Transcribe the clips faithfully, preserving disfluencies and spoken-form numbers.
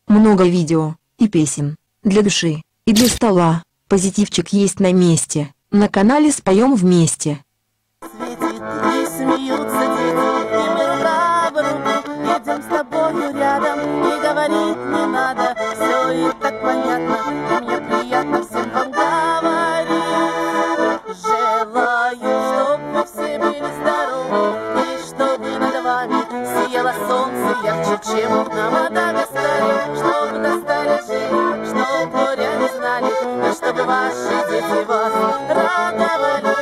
Много видео и песен для души и для стола. Позитивчик есть на месте. На канале «Споем вместе». Светит и смеются дети, и мы рука в руку идем с тобою рядом, и говорить не надо, все и так понятно, и мне приятно всем вам говорить. Желаю, чтоб вы все были здоровы, и чтобы над вами сияло солнце ярче, чем на Мадагаскаре, чтобы достали жили, чтоб горя не знали, и чтобы ваши дети вас радовали.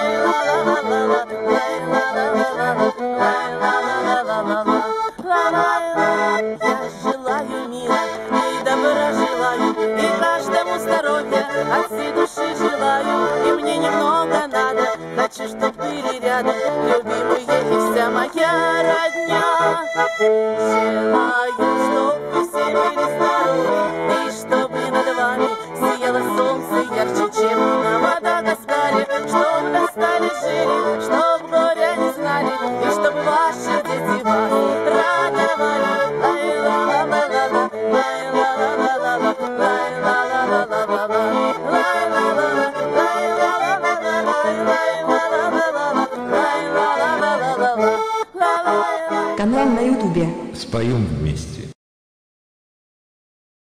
Я желаю мира и добра желаю, и каждому здоровья от всей души желаю. И мне немного надо, хочу, чтоб были рядом любимые и вся моя родня. Желаю, чтоб вы все были здоровы, и чтобы над вами сияло солнце ярче, чем на Мадагаскаре, чтоб достали жили, чтоб горя не знали, и чтобы ваши дети вас радовали. Канал на ютубе. Споем вместе.